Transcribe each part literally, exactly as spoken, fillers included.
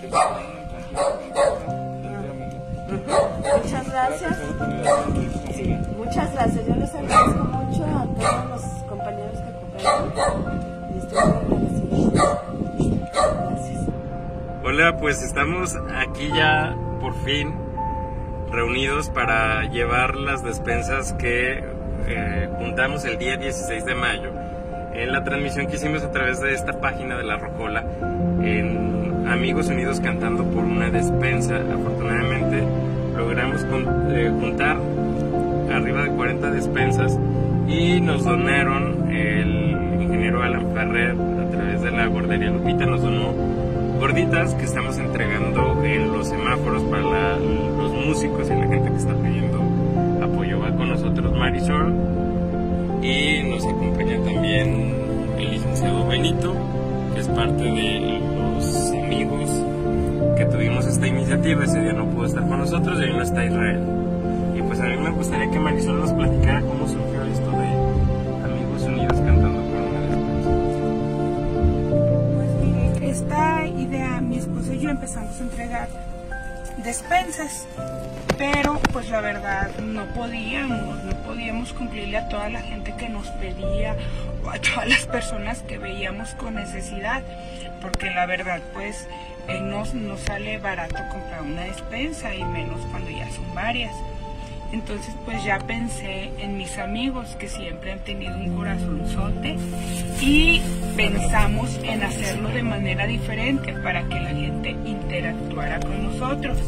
Muchas gracias. Sí, muchas gracias. Yo les agradezco mucho a todos los compañeros que cooperaron y estoy muy agradecida. Gracias. Hola, pues estamos aquí ya por fin reunidos para llevar las despensas que eh, juntamos el día dieciséis de mayo en la transmisión que hicimos a través de esta página de La Rocola en Amigos Unidos Cantando por una Despensa. Afortunadamente logramos con, eh, juntar arriba de cuarenta despensas y nos donaron el ingeniero Alan Ferrer a través de la guardería Lupita, nos donó gorditas que estamos entregando en los semáforos para la, los músicos y la gente que está pidiendo apoyo. Va con nosotros Marisol y nos acompaña también el licenciado Benito, que es parte de los amigos que tuvimos esta iniciativa. Ese día no pudo estar con nosotros y hoy no está Israel. Y pues a mí me gustaría que Marisol nos platicara cómo surgió esto de Amigos Unidos Cantando por una Despensa. Pues mire, esta idea mi esposo y yo empezamos a entregar despensas, pero pues la verdad no podíamos, no podíamos cumplirle a toda la gente que nos pedía o a todas las personas que veíamos con necesidad, porque la verdad pues eh, no, no sale barato comprar una despensa y menos cuando ya son varias. Entonces pues ya pensé en mis amigos que siempre han tenido un corazonzote y pensamos en hacerlo de manera diferente para que la gente interactuara con nosotros.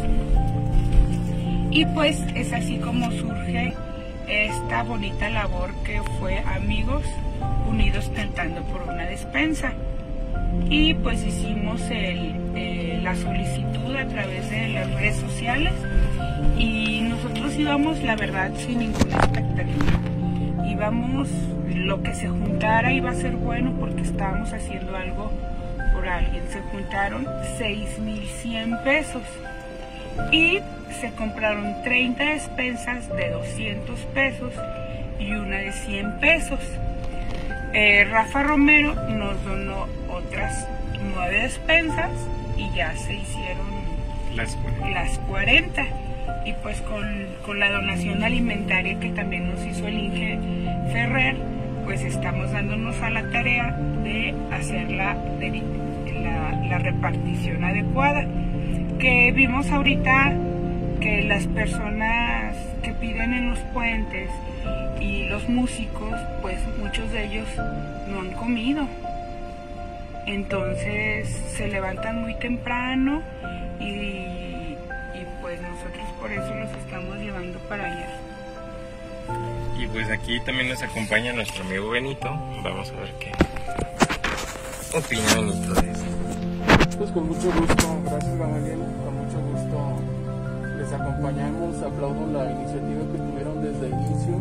Y pues es así como surge esta bonita labor que fue Amigos Unidos Cantando por una Despensa. Y pues hicimos el, eh, la solicitud a través de las redes sociales y nosotros íbamos, la verdad, sin ninguna expectativa. Íbamos, lo que se juntara iba a ser bueno porque estábamos haciendo algo por alguien. Se juntaron seis mil cien pesos y se compraron treinta despensas de doscientos pesos y una de cien pesos. Eh, Rafa Romero nos donó otras nueve despensas y ya se hicieron Las cuarenta. las cuarenta. Y pues con, con la donación alimentaria que también nos hizo el Inge Ferrer, pues estamos dándonos a la tarea de hacer la, de, la, la repartición adecuada. Que vimos ahorita que las personas que piden en los puentes y los músicos, pues muchos de ellos no han comido. Entonces se levantan muy temprano y, y pues nosotros por eso los estamos llevando para allá. Y pues aquí también nos acompaña nuestro amigo Benito. Vamos a ver qué opina Benito de eso. Pues con mucho gusto, gracias Gamaliel, con mucho gusto les acompañamos, aplaudo la iniciativa que tuvieron desde el inicio.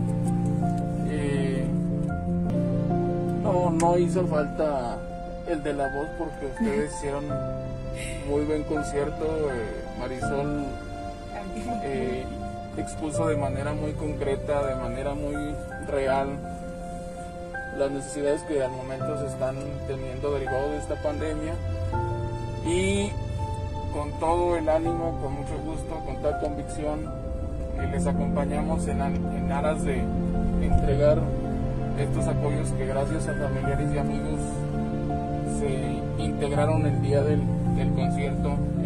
Eh, no, no hizo falta el de la voz porque ustedes hicieron muy buen concierto. eh, Marisol eh, expuso de manera muy concreta, de manera muy real las necesidades que al momento se están teniendo derivado de esta pandemia. Y con todo el ánimo, con mucho gusto, con tal convicción, que les acompañamos en, en aras de entregar estos apoyos que gracias a familiares y amigos se integraron el día del, del concierto